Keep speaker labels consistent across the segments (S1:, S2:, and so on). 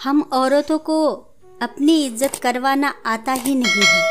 S1: हम औरतों को अपनी इज्जत करवाना आता ही नहीं है।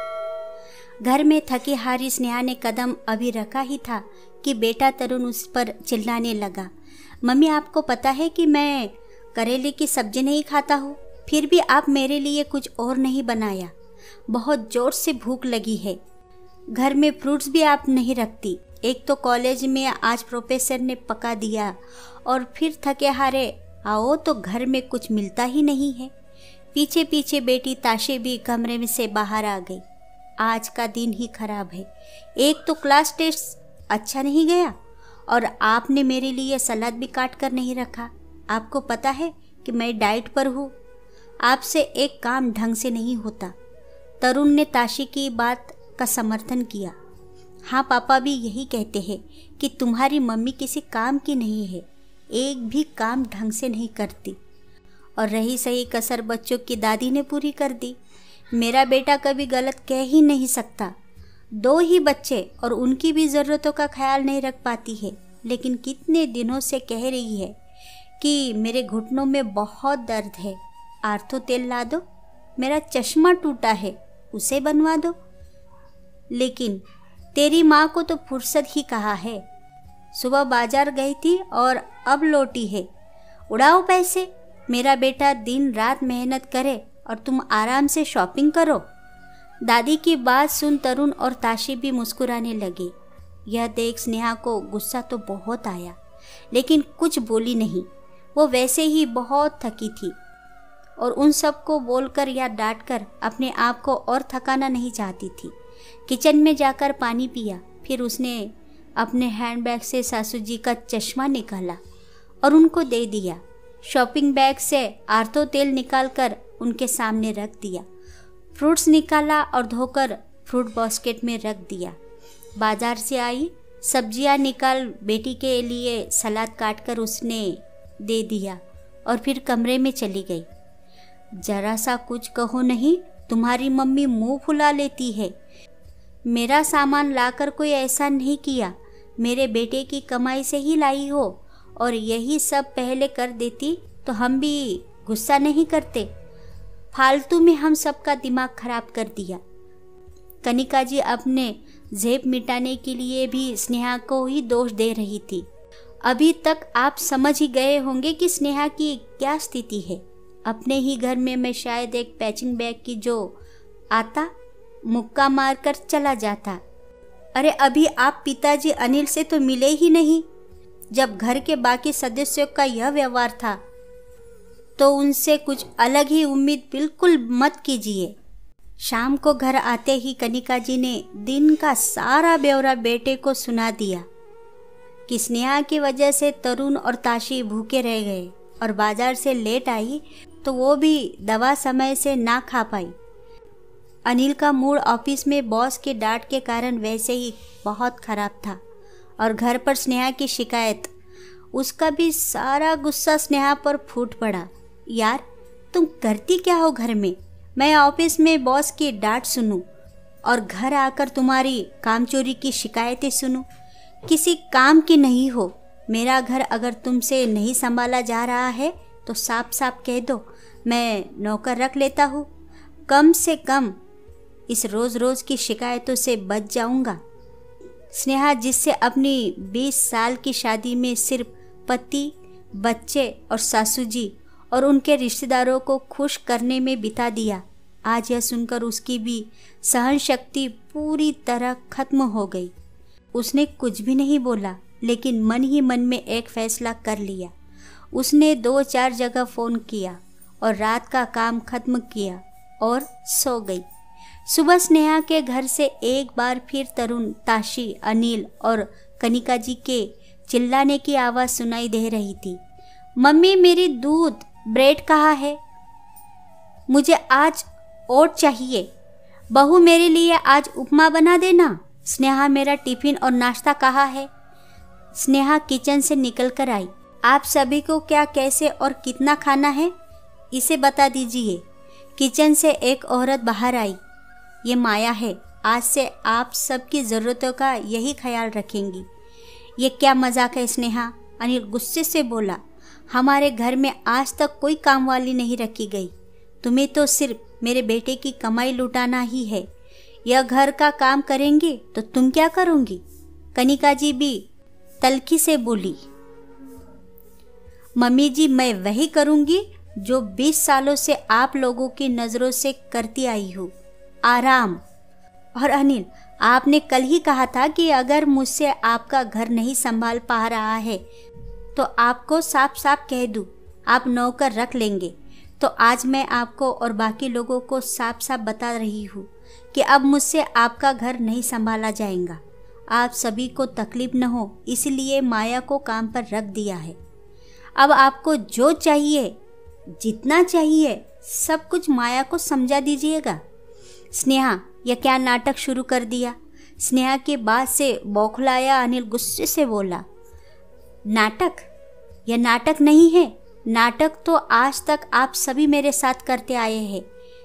S1: घर में थकी हारी स्नेहा ने कदम अभी रखा ही था कि बेटा तरुण उस पर चिल्लाने लगा, मम्मी आपको पता है कि मैं करेले की सब्जी नहीं खाता हूँ, फिर भी आप मेरे लिए कुछ और नहीं बनाया। बहुत जोर से भूख लगी है। घर में फ्रूट्स भी आप नहीं रखती। एक तो कॉलेज में आज प्रोफेसर ने पका दिया और फिर थके हारे आओ तो घर में कुछ मिलता ही नहीं है। पीछे पीछे बेटी ताशी भी कमरे में से बाहर आ गई। आज का दिन ही खराब है। एक तो क्लास टेस्ट अच्छा नहीं गया और आपने मेरे लिए सलाद भी काट कर नहीं रखा। आपको पता है कि मैं डाइट पर हूँ। आपसे एक काम ढंग से नहीं होता। तरुण ने ताशी की बात का समर्थन किया। हाँ, पापा भी यही कहते हैं कि तुम्हारी मम्मी किसी काम की नहीं है, एक भी काम ढंग से नहीं करती। और रही सही कसर बच्चों की दादी ने पूरी कर दी। मेरा बेटा कभी गलत कह ही नहीं सकता। 2 ही बच्चे और उनकी भी ज़रूरतों का ख्याल नहीं रख पाती है, लेकिन कितने दिनों से कह रही है कि मेरे घुटनों में बहुत दर्द है, आर्थो तेल ला दो। मेरा चश्मा टूटा है, उसे बनवा दो। लेकिन तेरी माँ को तो फुर्सत ही कहा है। सुबह बाजार गई थी और अब लौटी है। उड़ाओ पैसे। मेरा बेटा दिन रात मेहनत करे और तुम आराम से शॉपिंग करो। दादी की बात सुन तरुण और ताशी भी मुस्कुराने लगे। यह देख स्नेहा को गुस्सा तो बहुत आया, लेकिन कुछ बोली नहीं। वो वैसे ही बहुत थकी थी और उन सबको बोलकर या डांटकर अपने आप को और थकाना नहीं चाहती थी। किचन में जाकर पानी पिया, फिर उसने अपने हैंडबैग से सासू जी का चश्मा निकाला और उनको दे दिया। शॉपिंग बैग से आर्थो तेल निकालकर उनके सामने रख दिया। फ्रूट्स निकाला और धोकर फ्रूट बास्केट में रख दिया। बाजार से आई सब्जियां निकाल बेटी के लिए सलाद काटकर उसने दे दिया और फिर कमरे में चली गई। जरा सा कुछ कहो नहीं, तुम्हारी मम्मी मुंह फुला लेती है। मेरा सामान लाकर कोई ऐसा नहीं किया, मेरे बेटे की कमाई से ही लाई हो, और यही सब पहले कर देती तो हम भी गुस्सा नहीं करते। फालतू में हम सबका दिमाग खराब कर दिया। कनिका जी अपने जेब मिटाने के लिए भी स्नेहा को ही दोष दे रही थी। अभी तक आप समझ ही गए होंगे कि स्नेहा की क्या स्थिति है। अपने ही घर में मैं शायद एक पैचिंग बैग की जो आता मुक्का मारकर चला जाता। अरे अभी आप पिताजी अनिल से तो मिले ही नहीं। जब घर के बाकी सदस्यों का यह व्यवहार था तो उनसे कुछ अलग ही उम्मीद बिल्कुल मत कीजिए। शाम को घर आते ही कनिका जी ने दिन का सारा ब्यौरा बेटे को सुना दिया कि स्नेहा की वजह से तरुण और ताशी भूखे रह गए और बाजार से लेट आई तो वो भी दवा समय से ना खा पाई। अनिल का मूड ऑफिस में बॉस के डांट के कारण वैसे ही बहुत खराब था और घर पर स्नेहा की शिकायत, उसका भी सारा गुस्सा स्नेहा पर फूट पड़ा। यार तुम करती क्या हो घर में? मैं ऑफिस में बॉस की डांट सुनूं और घर आकर तुम्हारी कामचोरी की शिकायतें सुनूं। किसी काम की नहीं हो। मेरा घर अगर तुमसे नहीं संभाला जा रहा है तो साफ साफ कह दो, मैं नौकर रख लेता हूँ। कम से कम इस रोज़ रोज़ की शिकायतों से बच जाऊंगा। स्नेहा जिससे अपनी 20 साल की शादी में सिर्फ पति, बच्चे और सासू जी और उनके रिश्तेदारों को खुश करने में बिता दिया, आज यह सुनकर उसकी भी सहन शक्ति पूरी तरह खत्म हो गई। उसने कुछ भी नहीं बोला, लेकिन मन ही मन में एक फैसला कर लिया। उसने 2-4 जगह फ़ोन किया और रात का काम खत्म किया और सो गई। सुबह स्नेहा के घर से एक बार फिर तरुण, ताशी, अनिल और कनिका जी के चिल्लाने की आवाज़ सुनाई दे रही थी। मम्मी मेरी दूध, ब्रेड कहाँ है? मुझे आज ओट चाहिए। बहू मेरे लिए आज उपमा बना देना। स्नेहा मेरा टिफ़िन और नाश्ता कहाँ है? स्नेहा किचन से निकल कर आई। आप सभी को क्या, कैसे और कितना खाना है इसे बता दीजिए। किचन से एक औरत बाहर आई। ये माया है, आज से आप सबकी ज़रूरतों का यही ख्याल रखेंगी। ये क्या मजाक है स्नेहा? अनिल गुस्से से बोला। हमारे घर में आज तक कोई काम वाली नहीं रखी गई। तुम्हें तो सिर्फ मेरे बेटे की कमाई लुटाना ही है। यह घर का काम करेंगे तो तुम क्या करोगी? कनिका जी भी तल्खी से बोली। मम्मी जी, मैं वही करूंगी जो 20 सालों से आप लोगों की नज़रों से करती आई हूँ, आराम। और अनिल, आपने कल ही कहा था कि अगर मुझसे आपका घर नहीं संभाल पा रहा है तो आपको साफ साफ कह दूँ, आप नौकर रख लेंगे। तो आज मैं आपको और बाकी लोगों को साफ साफ बता रही हूँ कि अब मुझसे आपका घर नहीं संभाला जाएगा। आप सभी को तकलीफ न हो इसलिए माया को काम पर रख दिया है। अब आपको जो चाहिए, जितना चाहिए, सब कुछ माया को समझा दीजिएगा। स्नेहा, यह क्या नाटक शुरू कर दिया? स्नेहा की बात से बौखलाया अनिल गुस्से से बोला। नाटक? यह नाटक नहीं है। नाटक तो आज तक आप सभी मेरे साथ करते आए हैं।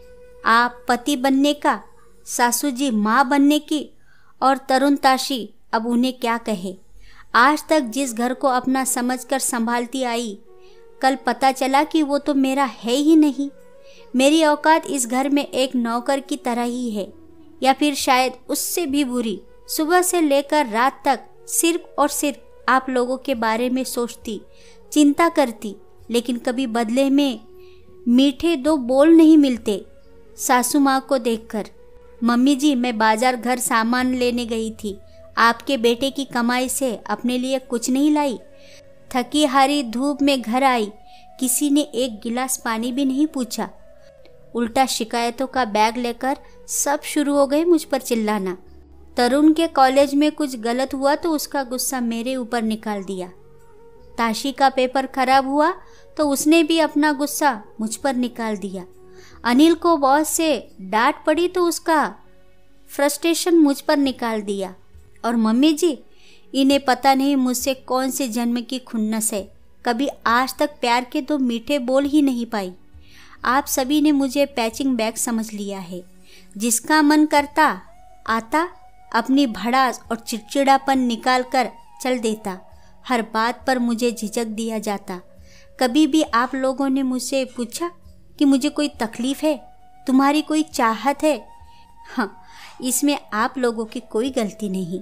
S1: आप पति बनने का, सासू जी माँ बनने की, और तरुण ताशी अब उन्हें क्या कहे। आज तक जिस घर को अपना समझकर संभालती आई, कल पता चला कि वो तो मेरा है ही नहीं। मेरी औकात इस घर में एक नौकर की तरह ही है, या फिर शायद उससे भी बुरी। सुबह से लेकर रात तक सिर्फ और सिर्फ आप लोगों के बारे में सोचती, चिंता करती, लेकिन कभी बदले में मीठे दो बोल नहीं मिलते। सासू माँ को देखकर, मम्मी जी, मैं बाजार घर सामान लेने गई थी, आपके बेटे की कमाई से अपने लिए कुछ नहीं लाई। थकी हारी धूप में घर आई, किसी ने एक गिलास पानी भी नहीं पूछा। उल्टा शिकायतों का बैग लेकर सब शुरू हो गए मुझ पर चिल्लाना। तरुण के कॉलेज में कुछ गलत हुआ तो उसका गुस्सा मेरे ऊपर निकाल दिया। ताशी का पेपर खराब हुआ तो उसने भी अपना गुस्सा मुझ पर निकाल दिया। अनिल को बॉस से डांट पड़ी तो उसका फ्रस्ट्रेशन मुझ पर निकाल दिया। और मम्मी जी, इन्हें पता नहीं मुझसे कौन से जन्म की खुन्नस है, कभी आज तक प्यार के दो मीठे बोल ही नहीं पाई। आप सभी ने मुझे पैचिंग बैग समझ लिया है। जिसका मन करता आता, अपनी भड़ास और चिड़चिड़ापन निकाल कर चल देता। हर बात पर मुझे झिझक दिया जाता। कभी भी आप लोगों ने मुझसे पूछा कि मुझे कोई तकलीफ़ है, तुम्हारी कोई चाहत है? हाँ, इसमें आप लोगों की कोई गलती नहीं,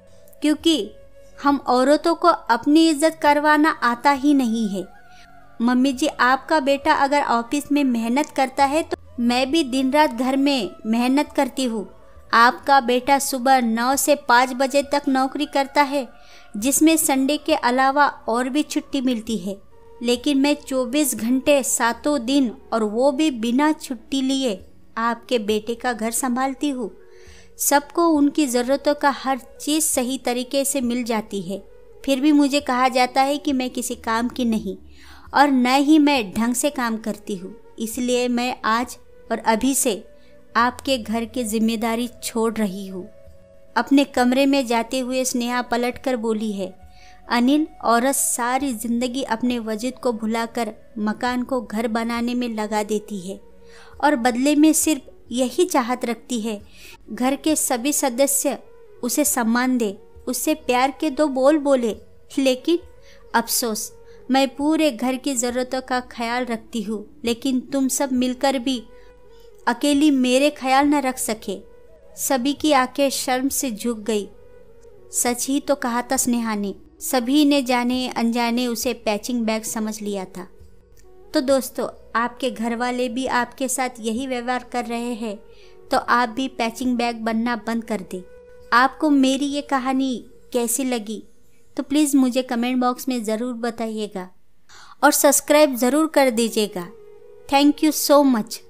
S1: क्योंकि हम औरतों को अपनी इज्जत करवाना आता ही नहीं है। मम्मी जी, आपका बेटा अगर ऑफिस में मेहनत करता है तो मैं भी दिन रात घर में मेहनत करती हूँ। आपका बेटा सुबह 9 से 5 बजे तक नौकरी करता है, जिसमें संडे के अलावा और भी छुट्टी मिलती है, लेकिन मैं 24 घंटे 7 दिन, और वो भी बिना छुट्टी लिए, आपके बेटे का घर संभालती हूँ। सबको उनकी ज़रूरतों का हर चीज़ सही तरीके से मिल जाती है, फिर भी मुझे कहा जाता है कि मैं किसी काम की नहीं, और न ही मैं ढंग से काम करती हूँ। इसलिए मैं आज और अभी से आपके घर की जिम्मेदारी छोड़ रही हूँ। अपने कमरे में जाते हुए स्नेहा पलटकर बोली है, अनिल, औरत सारी जिंदगी अपने वजूद को भुलाकर मकान को घर बनाने में लगा देती है, और बदले में सिर्फ यही चाहत रखती है घर के सभी सदस्य उसे सम्मान दे, उससे प्यार के दो बोल बोले। लेकिन अफसोस, मैं पूरे घर की ज़रूरतों का ख्याल रखती हूँ, लेकिन तुम सब मिलकर भी अकेली मेरे ख्याल न रख सके। सभी की आंखें शर्म से झुक गई। सच ही तो कहा था स्नेहा ने। सभी ने जाने अनजाने उसे पैचिंग बैग समझ लिया था। तो दोस्तों, आपके घर वाले भी आपके साथ यही व्यवहार कर रहे हैं तो आप भी पैचिंग बैग बनना बंद कर दें। आपको मेरी ये कहानी कैसी लगी तो प्लीज़ मुझे कमेंट बॉक्स में ज़रूर बताइएगा, और सब्सक्राइब ज़रूर कर दीजिएगा। Thank you so much.